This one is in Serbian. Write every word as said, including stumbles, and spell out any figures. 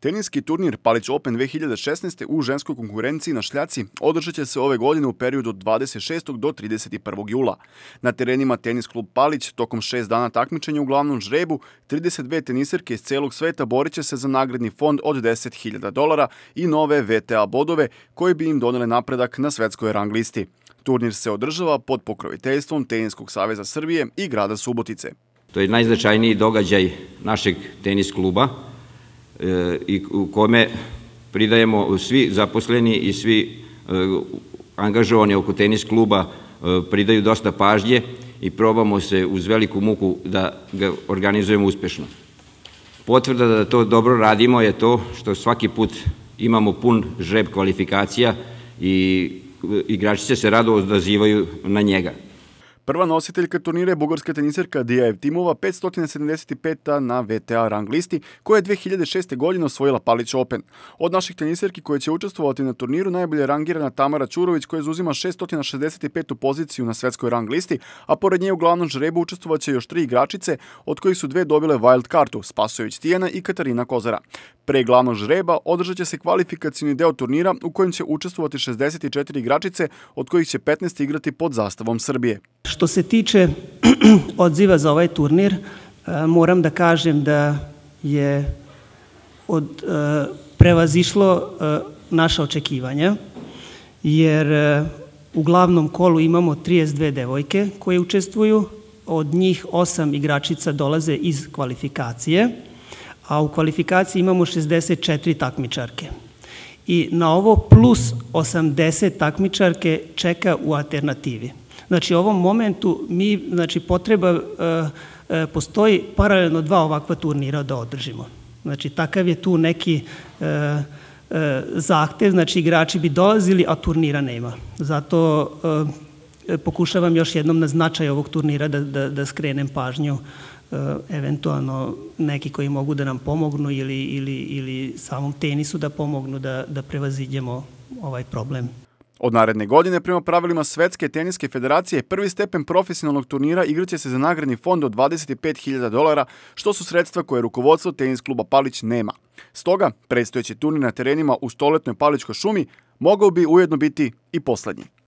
Teniski turnir Palić Open dve hiljade šesnaeste. u ženskoj konkurenciji na šljaci održat će se ove godine u periodu od dvadeset šestog do trideset prvog jula. Na terenima Tenis klub Palić tokom šest dana takmičenja u glavnom žrebu trideset dve teniserke iz celog sveta borit će se za nagradni fond od deset hiljada dolara i nove V T A bodove koji bi im donele napredak na svetskoj rang listi. Turnir se održava pod pokroviteljstvom Teniskog saveza Srbije i grada Subotice. To je najznačajniji događaj našeg tenis kluba i u kome pridajemo svi zaposleni i svi angažovani oko tenis kluba pridaju dosta pažnje i probamo se uz veliku muku da ga organizujemo uspešno. Potvrda da to dobro radimo je to što svaki put imamo pun žreb kvalifikacija i igračice se rado odazivaju na njega. Prva nositeljka turnira je bugarska teniserka Dija Evtimova, petsto sedamdeset peta na V T A rang listi, koja je dve hiljade šeste. godine osvojila Palić Open. Od naših teniserki koje će učestvovati na turniru najbolje rangirana Tamara Ćurović, koja zauzima šeststo šezdeset petu poziciju na svetskoj rang listi, a pored nje u glavnom žrebu učestvovaće još tri igračice, od kojih su dve dobile wild kartu, Spasojević Tijana i Katarina Kozara. Pre glavnog žreba održat će se kvalifikacioni deo turnira u kojem će učestvovati šezdeset četiri igračice, od kojih će petnaest igrati pod zastavom Srbije. Što se tiče odziva za ovaj turnir, moram da kažem da je od, prevazišlo naša očekivanja, jer u glavnom kolu imamo trideset dve devojke koje učestvuju, od njih osam igračica dolaze iz kvalifikacije, a u kvalifikaciji imamo šezdeset četiri takmičarke. I na ovo plus osamdeset takmičarke čeka u alternativi. Znači, u ovom momentu mi, znači, potreba, e, postoji paralelno dva ovakva turnira da održimo. Znači, takav je tu neki e, e, zahtev, znači, igrači bi dolazili, a turnira nema. Zato e, pokušavam još jednom na značaj ovog turnira da, da, da skrenem pažnju, e, eventualno neki koji mogu da nam pomognu ili, ili, ili samom tenisu da pomognu da, da prevaziđemo ovaj problem. Od naredne godine, prema pravilima Svetske teniske federacije, prvi stepen profesionalnog turnira igraće se za nagradni fond od dvadeset pet hiljada dolara, što su sredstva koje rukovodstvo tenis kluba Palić nema. Stoga, predstojeći turnir na terenima u stoletnoj Palićkoj šumi mogao bi ujedno biti i poslednji.